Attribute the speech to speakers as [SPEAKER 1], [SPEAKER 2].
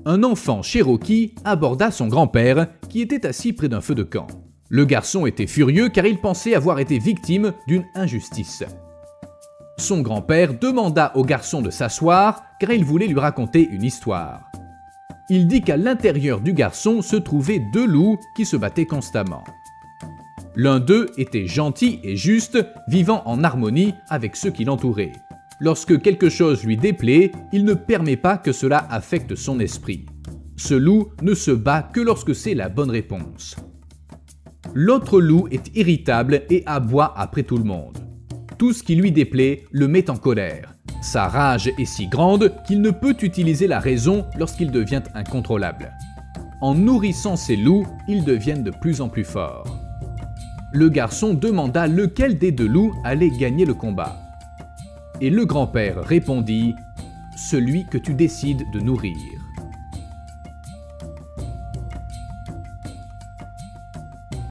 [SPEAKER 1] Un enfant Cherokee aborda son grand-père qui était assis près d'un feu de camp. Le garçon était furieux car il pensait avoir été victime d'une injustice. Son grand-père demanda au garçon de s'asseoir car il voulait lui raconter une histoire. Il dit qu'à l'intérieur du garçon se trouvaient deux loups qui se battaient constamment. L'un d'eux était gentil et juste, vivant en harmonie avec ceux qui l'entouraient. Lorsque quelque chose lui déplaît, il ne permet pas que cela affecte son esprit. Ce loup ne se bat que lorsque c'est la bonne réponse. L'autre loup est irritable et aboie après tout le monde. Tout ce qui lui déplaît le met en colère. Sa rage est si grande qu'il ne peut utiliser la raison lorsqu'il devient incontrôlable. En nourrissant ces loups, ils deviennent de plus en plus forts. Le garçon demanda lequel des deux loups allait gagner le combat. Et le grand-père répondit « Celui que tu décides de nourrir ».